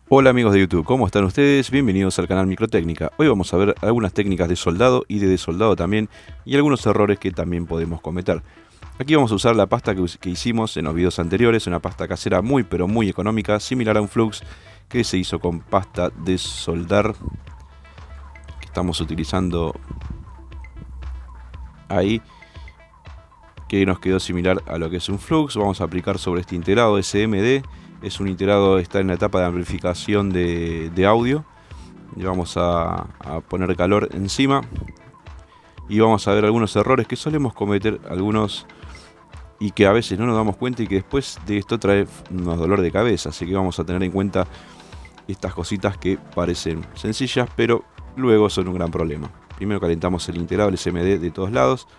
Hola amigos de YouTube, ¿cómo están ustedes? Bienvenidos al canal Microtécnica. Hoy vamos a ver algunas técnicas de soldado y de desoldado también y algunos errores que también podemos cometer. Aquí vamos a usar la pasta que hicimos en los videos anteriores, una pasta casera muy pero muy económica, similar a un flux que se hizo con pasta de soldar que estamos utilizando ahí, que nos quedó similar a lo que es un flux. Vamos a aplicar sobre este integrado SMD. Es un integrado, está en la etapa de amplificación de audio. Y vamos a poner calor encima. Y vamos a ver algunos errores que solemos cometer, algunos y que a veces no nos damos cuenta y que después de esto trae unos dolor de cabeza. Así que vamos a tener en cuenta estas cositas que parecen sencillas, pero luego son un gran problema. Primero calentamos el integrado, el SMD de todos lados.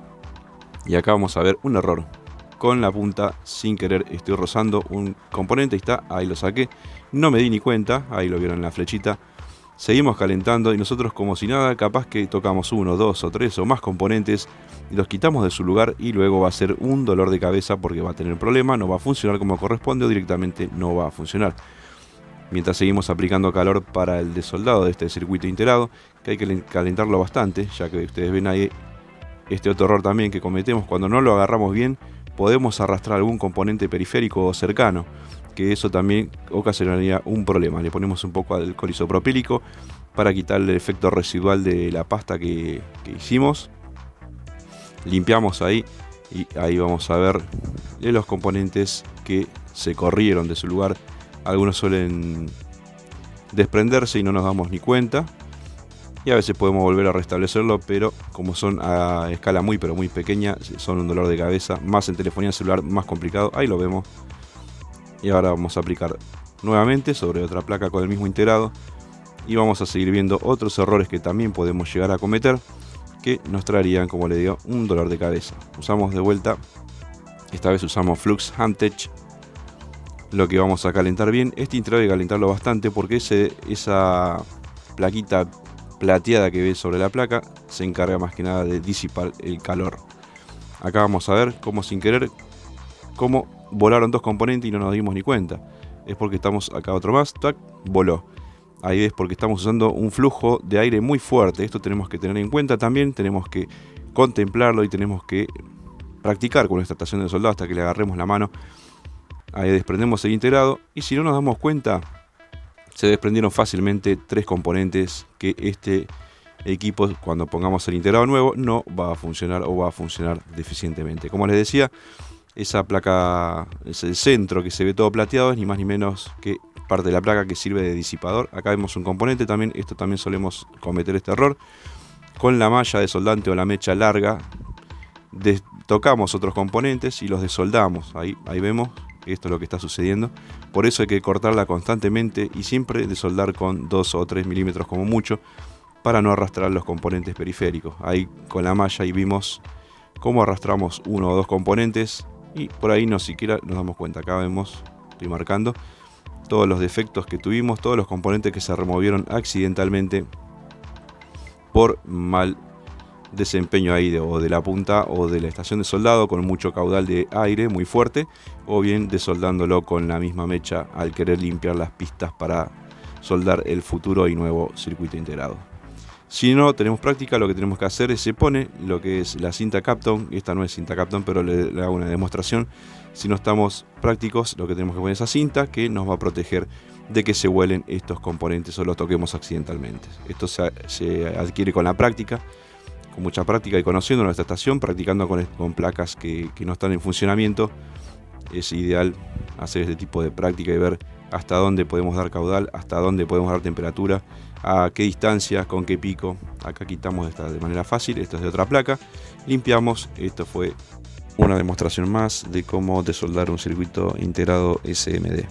Y acá vamos a ver un error. Con la punta, sin querer, estoy rozando un componente. Ahí está, ahí lo saqué. No me di ni cuenta, ahí lo vieron en la flechita. Seguimos calentando y nosotros como si nada, capaz que tocamos uno, dos o tres o más componentes y los quitamos de su lugar y luego va a ser un dolor de cabeza porque va a tener problema, no va a funcionar como corresponde o directamente no va a funcionar. Mientras seguimos aplicando calor para el desoldado de este circuito integrado, que hay que calentarlo bastante, ya que ustedes ven ahí este otro error también que cometemos cuando no lo agarramos bien. Podemos arrastrar algún componente periférico o cercano, que eso también ocasionaría un problema. Le ponemos un poco de alcohol isopropílico para quitarle el efecto residual de la pasta que hicimos. Limpiamos ahí y ahí vamos a ver los componentes que se corrieron de su lugar. Algunos suelen desprenderse y no nos damos ni cuenta. Y a veces podemos volver a restablecerlo, pero como son a escala muy pero muy pequeña, son un dolor de cabeza, más en telefonía celular, más complicado. Ahí lo vemos. Y ahora vamos a aplicar nuevamente sobre otra placa con el mismo integrado. Y vamos a seguir viendo otros errores que también podemos llegar a cometer, que nos traerían, como le digo, un dolor de cabeza. Usamos de vuelta, esta vez usamos Flux Handtech. Lo que vamos a calentar bien, este integrado hay que calentarlo bastante porque esa plaquita plateada que ve sobre la placa se encarga más que nada de disipar el calor. Acá vamos a ver cómo sin querer, cómo volaron dos componentes y no nos dimos ni cuenta. Es porque estamos acá otro más, tac, voló. Ahí ves, porque estamos usando un flujo de aire muy fuerte. Esto tenemos que tener en cuenta también, tenemos que contemplarlo y tenemos que practicar con esta estación de soldado hasta que le agarremos la mano. Ahí desprendemos el integrado y si no nos damos cuenta, se desprendieron fácilmente tres componentes que este equipo, cuando pongamos el integrado nuevo, no va a funcionar o va a funcionar deficientemente. Como les decía, esa placa, es el centro que se ve todo plateado, es ni más ni menos que parte de la placa que sirve de disipador. Acá vemos un componente también, esto también solemos cometer este error. Con la malla de soldante o la mecha larga, tocamos otros componentes y los desoldamos. Ahí vemos. Esto es lo que está sucediendo. Por eso hay que cortarla constantemente y siempre desoldar con 2 o 3 milímetros como mucho, para no arrastrar los componentes periféricos. Ahí con la malla y vimos cómo arrastramos uno o dos componentes y por ahí no siquiera nos damos cuenta. Acá vemos, estoy marcando todos los defectos que tuvimos, todos los componentes que se removieron accidentalmente por mal desempeño ahí o de la punta o de la estación de soldado con mucho caudal de aire muy fuerte, o bien desoldándolo con la misma mecha al querer limpiar las pistas para soldar el futuro y nuevo circuito integrado. Si no tenemos práctica, lo que tenemos que hacer es se pone lo que es la cinta Kapton. Esta no es cinta Kapton, pero le hago una demostración. Si no estamos prácticos, lo que tenemos que poner es esa cinta que nos va a proteger de que se vuelen estos componentes o los toquemos accidentalmente. Esto se adquiere con la práctica, con mucha práctica y conociendo nuestra estación, practicando con placas que no están en funcionamiento. Es ideal hacer este tipo de práctica y ver hasta dónde podemos dar caudal, hasta dónde podemos dar temperatura, a qué distancia, con qué pico. Acá quitamos esta de manera fácil, esto es de otra placa, limpiamos. Esto fue una demostración más de cómo desoldar un circuito integrado SMD.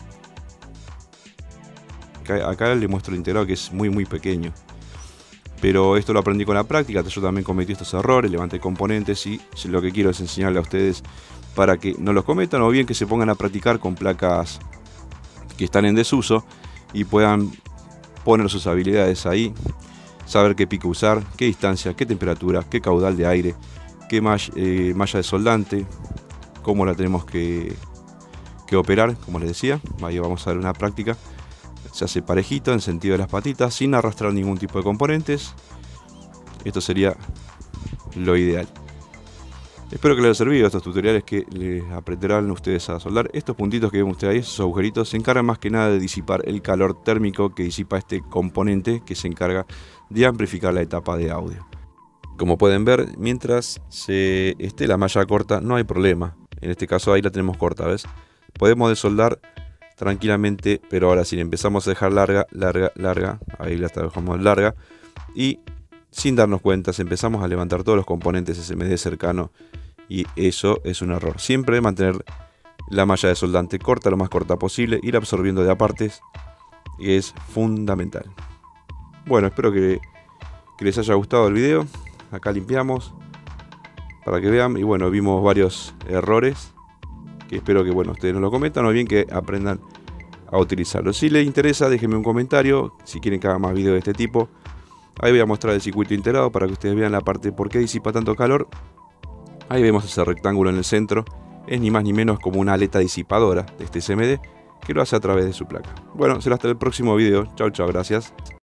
Acá le muestro el integrado, que es muy pequeño, pero esto lo aprendí con la práctica. Yo también cometí estos errores, levanté componentes y lo que quiero es enseñarle a ustedes para que no los cometan, o bien que se pongan a practicar con placas que están en desuso y puedan poner sus habilidades ahí, saber qué pico usar, qué distancia, qué temperatura, qué caudal de aire, qué malla de soldante, cómo la tenemos que operar, como les decía. Ahí vamos a ver una práctica Se hace parejito en sentido de las patitas sin arrastrar ningún tipo de componentes. Esto sería lo ideal. Espero que les haya servido estos tutoriales que les aprenderán ustedes a soldar. Estos puntitos que ven ustedes ahí, esos agujeritos, se encargan más que nada de disipar el calor térmico que disipa este componente que se encarga de amplificar la etapa de audio. Como pueden ver, mientras se esté la malla corta no hay problema. En este caso ahí la tenemos corta, ¿ves? Podemos desoldar tranquilamente, pero ahora si empezamos a dejar larga, ahí la dejamos larga, y sin darnos cuenta empezamos a levantar todos los componentes SMD cercano, y eso es un error. Siempre mantener la malla de soldante corta, lo más corta posible, ir absorbiendo de a partes, es fundamental. Bueno, espero que les haya gustado el video. Acá limpiamos para que vean, y bueno, vimos varios errores que espero que ustedes nos lo comentan o bien que aprendan a utilizarlo. Si les interesa, déjenme un comentario si quieren que haga más videos de este tipo. Ahí voy a mostrar el circuito integrado para que ustedes vean la parte de por qué disipa tanto calor. Ahí vemos ese rectángulo en el centro, es ni más ni menos como una aleta disipadora de este SMD que lo hace a través de su placa. Bueno, será hasta el próximo video. Chau, gracias.